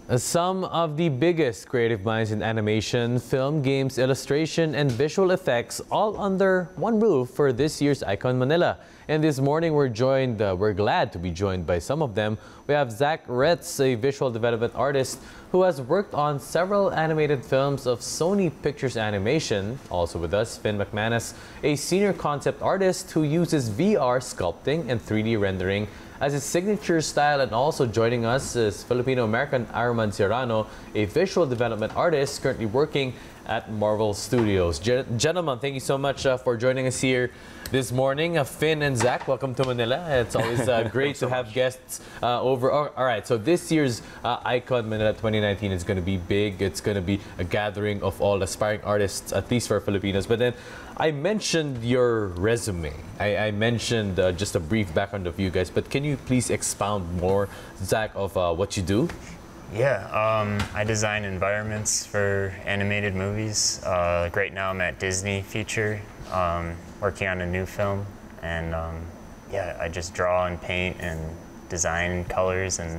Some of the biggest creative minds in animation, film, games, illustration, and visual effects all under one roof for this year's Icon Manila. And this morning we're glad to be joined by some of them. We have Zach Retz, a visual development artist who has worked on several animated films of Sony Pictures Animation. Also with us, Finn McManus, a senior concept artist who uses VR sculpting and 3D rendering as his signature style, and also joining us is Filipino-American Armand Serrano, a visual development artist currently working at Marvel Studios. Gentlemen, thank you so much for joining us here this morning. Finn and Zach, welcome to Manila. It's always great to have guests over. All right, so this year's Icon Manila 2019 is going to be big. It's going to be a gathering of all aspiring artists, at least for Filipinos. But then I mentioned your resume. I mentioned just a brief background of you guys, but can you please expound more, Zach, of what you do? Yeah, I design environments for animated movies. Like right now I'm at Disney Feature, working on a new film. And yeah, I just draw and paint and design colors and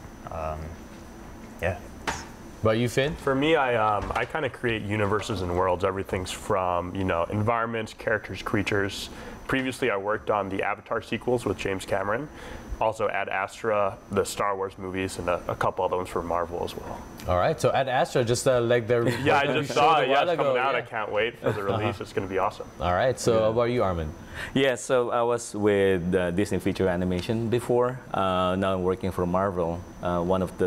yeah. About you, Finn? For me, I kind of create universes and worlds. Everything's from, environments, characters, creatures. Previously, I worked on the Avatar sequels with James Cameron. Also, Ad Astra, the Star Wars movies, and a couple other ones for Marvel as well. All right, so Ad Astra, just like the yeah, I just saw it. Yeah, it's coming out. Yeah. I can't wait for the release. It's going to be awesome. All right, so how about you, Armin? Yeah, so I was with Disney Feature Animation before. Now I'm working for Marvel. One of the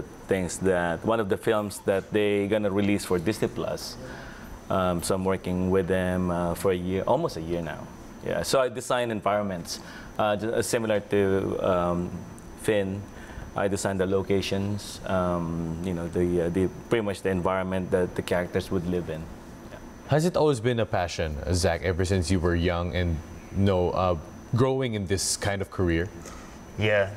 films that they're gonna release for Disney Plus. So I'm working with them for a year, almost a year now. Yeah, so I design environments similar to Finn. I design the locations, pretty much the environment that the characters would live in. Yeah. Has it always been a passion, Zach, ever since you were young and growing in this kind of career? Yeah,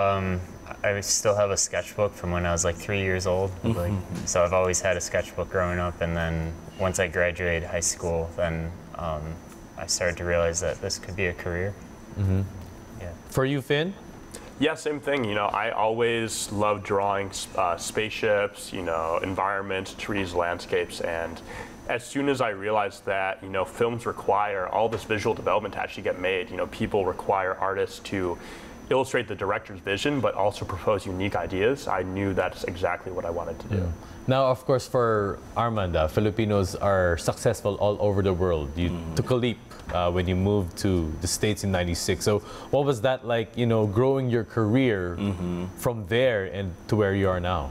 I still have a sketchbook from when I was like 3 years old. So I've always had a sketchbook growing up, and then once I graduated high school, then I started to realize that this could be a career. Mm-hmm. Yeah. For you, Finn? Yeah, same thing. I always loved drawing spaceships, environments, trees, landscapes, and as soon as I realized that, films require all this visual development to actually get made. People require artists to illustrate the director's vision, but also propose unique ideas. I knew that's exactly what I wanted to do. Yeah. Now, of course, for Armanda, Filipinos are successful all over the world. You took a leap when you moved to the States in '96. So what was that like, growing your career from there and to where you are now?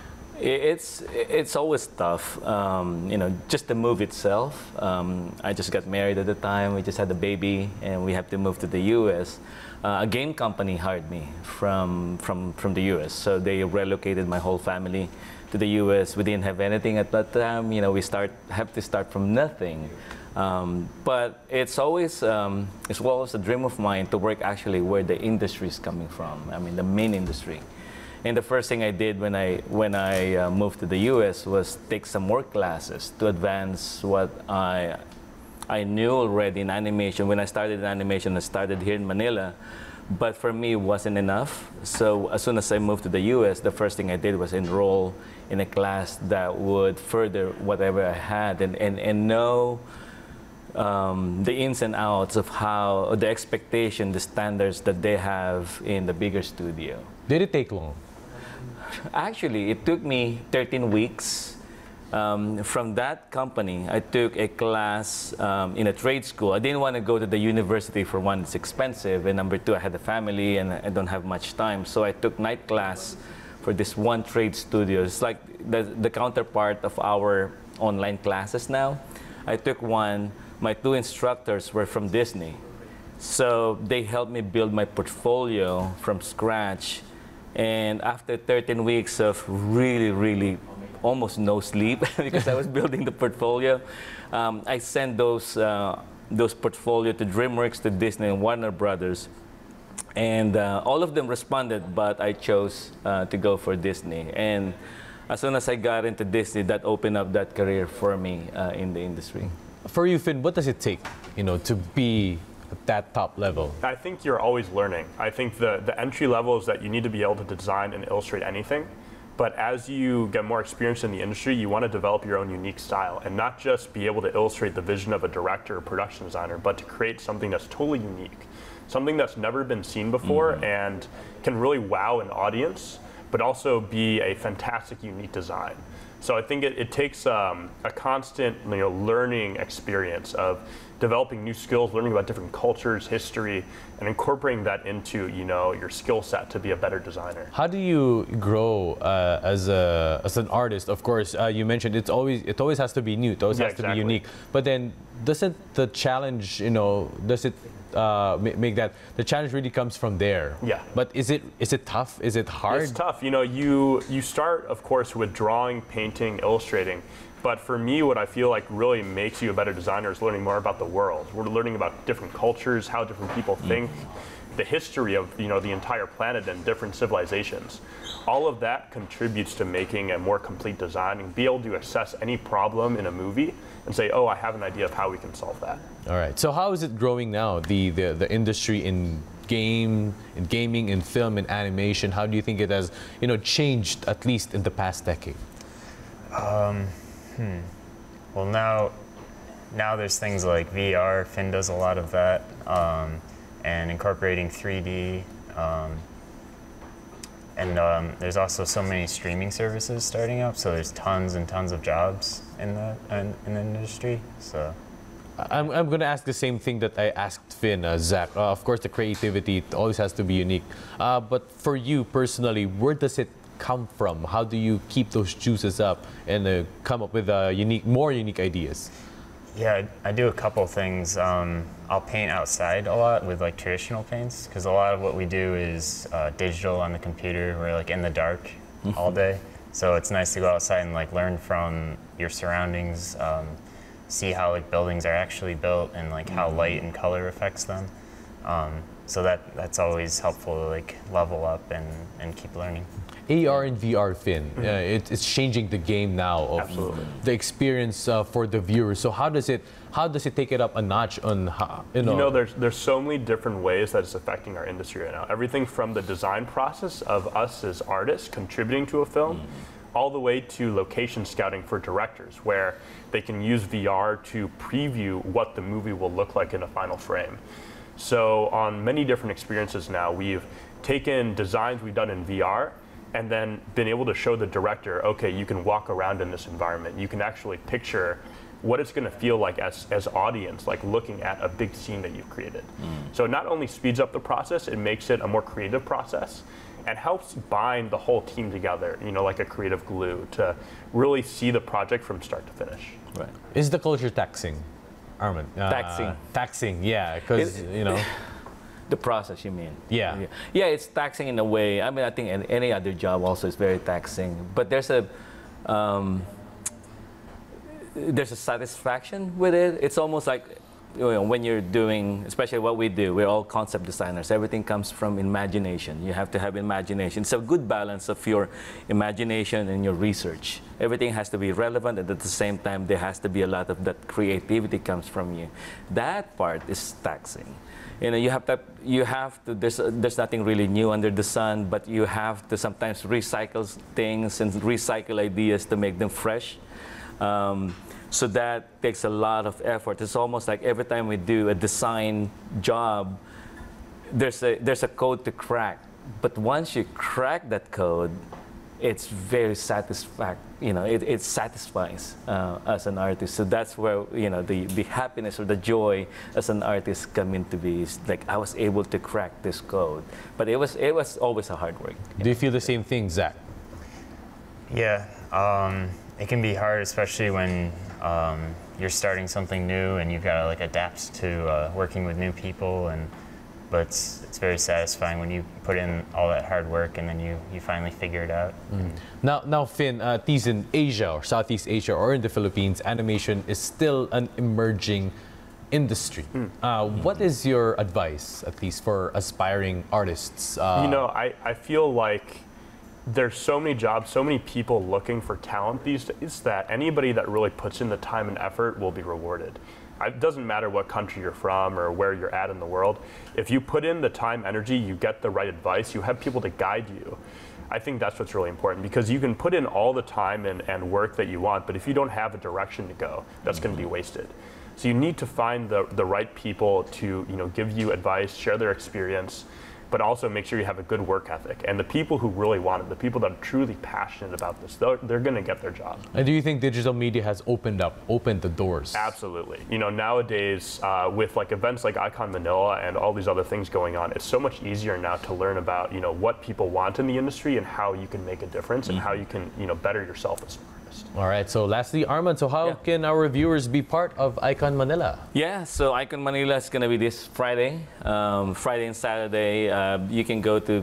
It's always tough, just the move itself. I just got married at the time. We just had a baby, and we have to move to the U.S. A game company hired me from the U.S., so they relocated my whole family to the U.S. We didn't have anything at that time. We have to start from nothing. But it's always a dream of mine to work actually where the industry is coming from. I mean, the main industry. And the first thing I did when I moved to the U.S. was take some more classes to advance what I knew already in animation. When I started in animation, I started here in Manila. But for me, it wasn't enough. So as soon as I moved to the U.S., the first thing I did was enroll in a class that would further whatever I had and know the ins and outs of how the expectation, the standards that they have in the bigger studio. Did it take long? Actually, it took me 13 weeks. From that company, I took a class in a trade school. I didn't want to go to the university. For one, it's expensive, and number two, I had a family and I don't have much time. So I took night class for this one trade studio. It's like the counterpart of our online classes now. I took one. My two instructors were from Disney. So they helped me build my portfolio from scratch. And after 13 weeks of really almost no sleep because I was building the portfolio, I sent those portfolio to DreamWorks, to Disney, and Warner Brothers. And all of them responded, but I chose to go for Disney. And as soon as I got into Disney, that opened up that career for me in the industry. For you, Finn, what does it take, to be at that top level? I think you're always learning. I think the entry level is that you need to be able to design and illustrate anything. But as you get more experience in the industry, you want to develop your own unique style and not just be able to illustrate the vision of a director or production designer, but to create something that's totally unique, something that's never been seen before and can really wow an audience, but also be a fantastic, unique design. So I think it takes a constant learning experience of developing new skills, learning about different cultures, history, and incorporating that into your skill set to be a better designer. How do you grow as an artist? Of course, you mentioned it always has to be new. It always has to be unique. But then, doesn't the challenge, does it make that the challenge really comes from there? Yeah. But is it tough? Is it hard? It's tough. You start, of course, with drawing, painting, illustrating. But for me, what I feel like really makes you a better designer is learning more about the world. We're learning about different cultures, how different people think, the history of the entire planet and different civilizations. All of that contributes to making a more complete design and be able to assess any problem in a movie and say, oh, I have an idea of how we can solve that. All right. So how is it growing now? The industry in gaming, in film, in animation. How do you think it has changed at least in the past decade? Well, now there's things like VR. Finn does a lot of that, and incorporating 3D. And there's also so many streaming services starting up. So there's tons and tons of jobs in the industry. So. I'm going to ask the same thing that I asked Finn, Zach. Of course, the creativity always has to be unique. But for you personally, where does it come from? How do you keep those juices up and come up with more unique ideas? Yeah, I do a couple things. I'll paint outside a lot with like traditional paints because a lot of what we do is digital on the computer. We're like in the dark all day, so it's nice to go outside and like learn from your surroundings, see how like buildings are actually built and like how light and color affects them. So that's always helpful to like level up and keep learning. AR and VR, Finn, it's changing the game now of Absolutely. the experience for the viewer. So how does it take it up a notch on how, there's so many different ways that it's affecting our industry right now. Everything from the design process of us as artists contributing to a film, all the way to location scouting for directors, where they can use VR to preview what the movie will look like in a final frame. So on many different experiences now, we've taken designs we've done in VR and then been able to show the director, okay, you can walk around in this environment. You can actually picture what it's going to feel like as audience, like looking at a big scene that you've created. So it not only speeds up the process, it makes it a more creative process and helps bind the whole team together, like a creative glue to really see the project from start to finish. Right. Is the culture taxing, Armin? Taxing. Taxing, yeah, because, The process, you mean? Yeah. Yeah, it's taxing in a way. I mean, I think any other job also is very taxing. But there's a satisfaction with it. It's almost like when you're doing, especially what we do, we're all concept designers. Everything comes from imagination. You have to have imagination. It's a good balance of your imagination and your research. Everything has to be relevant, and at the same time, there has to be a lot of that creativity comes from you. That part is taxing. You have to. There's nothing really new under the sun, but you have to sometimes recycle things and recycle ideas to make them fresh. So that takes a lot of effort. It's almost like every time we do a design job, there's a code to crack. But once you crack that code, it's very satisfying. It satisfies as an artist. So that's where the happiness or the joy as an artist come into be. It's like I was able to crack this code, but it was always a hard work. Do you feel the same thing, Zach? Yeah, it can be hard, especially when you're starting something new and you've got to like adapt to working with new people but it's very satisfying when you put in all that hard work and then you finally figure it out. Now, Finn, at least in Asia or Southeast Asia or in the Philippines, animation is still an emerging industry. What is your advice, at least for aspiring artists? I feel like there's so many jobs, so many people looking for talent these days that anybody that really puts in the time and effort will be rewarded. It doesn't matter what country you're from or where you're at in the world. If you put in the time, energy, you get the right advice, you have people to guide you. I think that's what's really important, because you can put in all the time and work that you want, but if you don't have a direction to go, that's going to be wasted. So you need to find the right people to give you advice, share their experience, but also make sure you have a good work ethic. And the people who really want it, the people that are truly passionate about this, they're going to get their job. And do you think digital media has opened the doors? Absolutely. Nowadays, with events like Icon Manila and all these other things going on, it's so much easier now to learn about what people want in the industry and how you can make a difference and how you can better yourself as an artist. All right. So lastly, Arman, so how can our viewers be part of Icon Manila? Yeah, so Icon Manila is going to be this Friday, Friday and Saturday. You can go to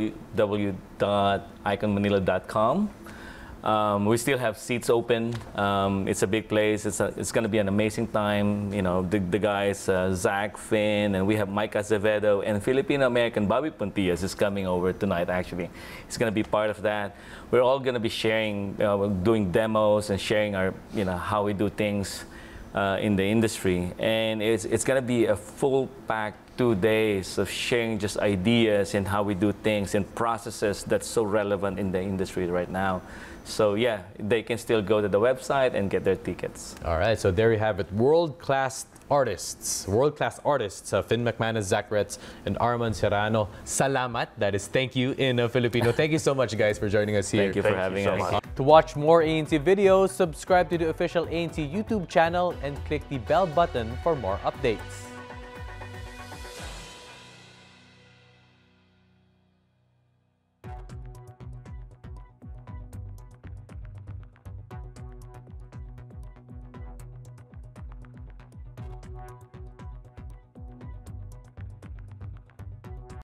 www.iconmanila.com. We still have seats open. It's a big place. It's going to be an amazing time. The guys, Zach, Finn, and we have Mike Azevedo, and Filipino-American Bobby Puntillas is coming over tonight, actually. He's going to be part of that. We're all going to be sharing, doing demos and sharing our, how we do things in the industry. And it's going to be a full-packed 2 days of sharing just ideas and how we do things and processes that's so relevant in the industry right now. So yeah, they can still go to the website and get their tickets. All right, so there you have it. World-class artists, Finn McManus, Zach Retz, and Arman Serrano. Salamat, that is thank you in Filipino. Thank you so much, guys, for joining us here. Thank you for having us. To watch more ANC videos, subscribe to the official ANC YouTube channel and click the bell button for more updates.